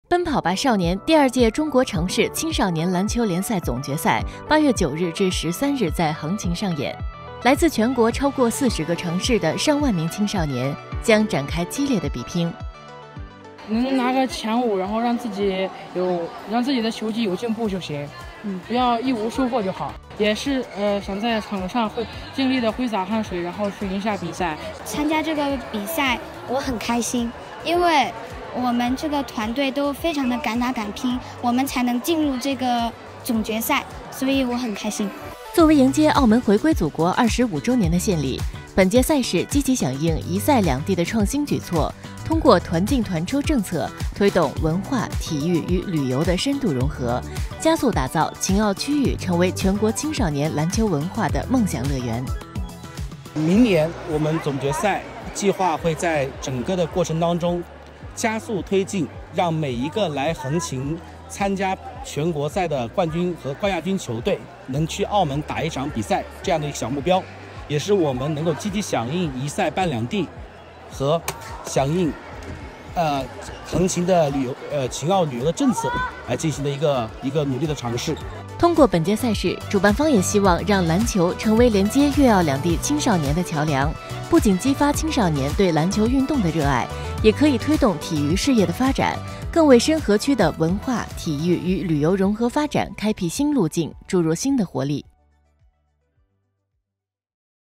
奔跑吧少年第2届中国城市青少年篮球联赛总决赛8月9日至13日在横琴上演。来自全国超过40个城市的上万名青少年将展开激烈的比拼。 能拿个前5，然后让自己的球技有进步就行，不要一无收获就好。也是想在场上会尽力的挥洒汗水，然后去赢下比赛。 参加这个比赛我很开心，因为我们这个团队都非常的敢打敢拼，我们才能进入这个总决赛，所以我很开心。 作为迎接澳门回归祖国25周年的献礼，本届赛事积极响应一赛两地的创新举措，通过团进团出政策，推动文化、体育与旅游的深度融合，加速打造秦澳区域成为全国青少年篮球文化的梦想乐园。 明年我们总决赛计划会在整个的过程当中加速推进，让每一个来横琴参加全国赛的冠军和冠亚军球队能去澳门打一场比赛，这样的一个小目标，也是我们能够积极响应一赛办两地和响应横琴的秦澳旅游的政策来进行的一个努力的尝试。 通过本届赛事，主办方也希望让篮球成为连接粤澳两地青少年的桥梁，不仅激发青少年对篮球运动的热爱，也可以推动体育事业的发展，更为深合区的文化、体育与旅游融合发展开辟新路径，注入新的活力。